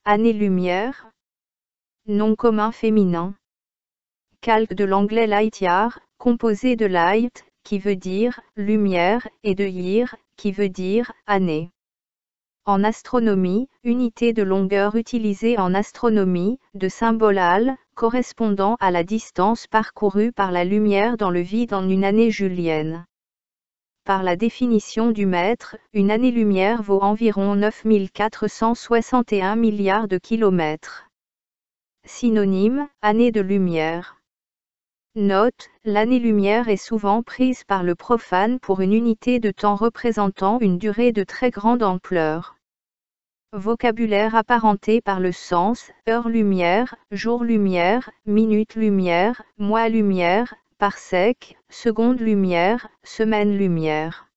année-lumière. Nom commun féminin. Calque de l'anglais light year, composé de light, qui veut dire lumière, et de year, qui veut dire année. En astronomie, unité de longueur utilisée en astronomie, de symbole al, correspondant à la distance parcourue par la lumière dans le vide en une année julienne. Par la définition du mètre, une année-lumière vaut environ 9461 milliards de kilomètres. Synonyme, année de lumière. Note, l'année-lumière est souvent prise par le profane pour une unité de temps représentant une durée de très grande ampleur. Vocabulaire apparenté par le sens, heure-lumière, jour-lumière, minute-lumière, mois-lumière, parsec, seconde-lumière, semaine-lumière.